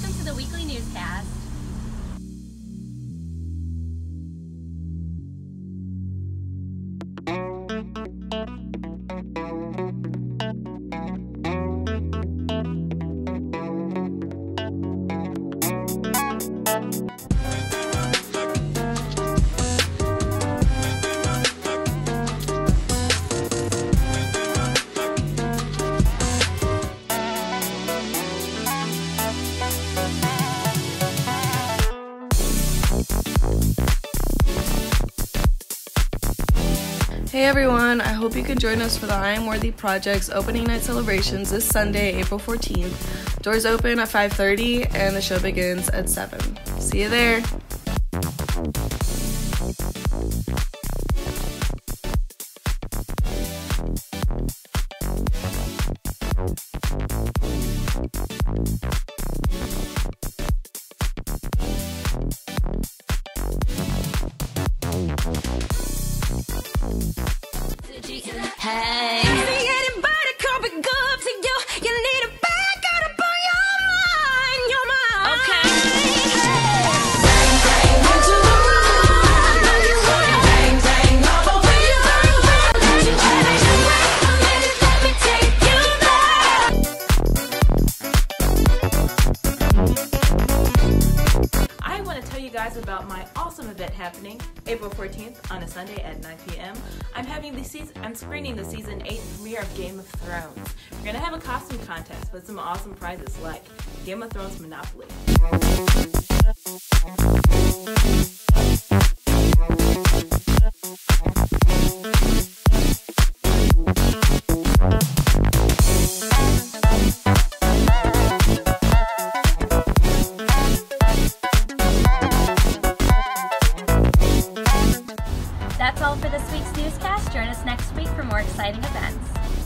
welcome to the weekly newscast. Hey everyone, I hope you can join us for the I Am Worthy Project's opening night celebrations this Sunday, April 14th. Doors open at 5:30 and the show begins at 7. See you there! Hey, anybody come be good to you? You need a back out up on your mind, Okay. Bang, bang, into the room. I know you want it. Bang, bang, all over you. Let you wait a minute, let me take you there. I want to tell you guys about my awesome event happening April 14th on a Sunday at 9 p.m. I'm screening the season 8 premiere of Game of Thrones. We're gonna have a costume contest with some awesome prizes like Game of Thrones Monopoly. That's all for this week's newscast. Join us next week for more exciting events.